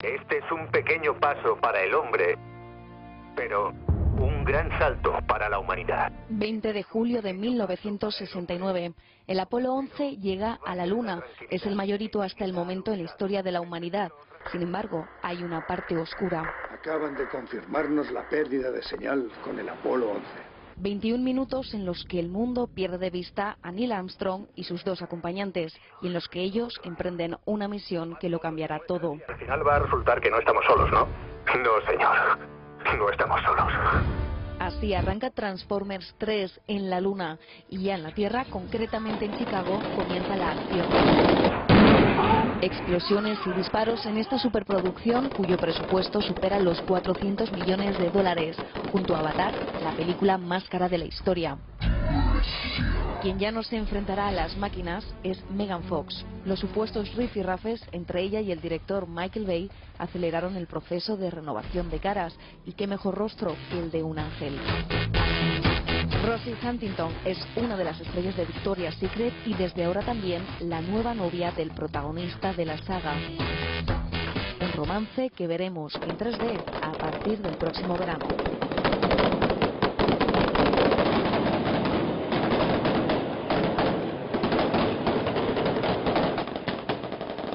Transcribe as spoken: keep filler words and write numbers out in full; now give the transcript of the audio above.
Este es un pequeño paso para el hombre, pero un gran salto para la humanidad. veinte de julio de mil novecientos sesenta y nueve. El Apolo once llega a la Luna. Es el mayor hito hasta el momento en la historia de la humanidad. Sin embargo, hay una parte oscura. Acaban de confirmarnos la pérdida de señal con el Apolo once. veintiún minutos en los que el mundo pierde de vista a Neil Armstrong y sus dos acompañantes, y en los que ellos emprenden una misión que lo cambiará todo. Al final va a resultar que no estamos solos, ¿no? No, señor. No estamos solos. Así arranca Transformers tres en la Luna, y ya en la Tierra, concretamente en Chicago, comienza la acción. Explosiones y disparos en esta superproducción cuyo presupuesto supera los cuatrocientos millones de dólares, junto a Avatar, la película más cara de la historia. Quien ya no se enfrentará a las máquinas es Megan Fox. Los supuestos rifirrafes entre ella y el director Michael Bay aceleraron el proceso de renovación de caras, y qué mejor rostro que el de un ángel. Rosie Huntington es una de las estrellas de Victoria's Secret y desde ahora también la nueva novia del protagonista de la saga. Un romance que veremos en tres D a partir del próximo verano.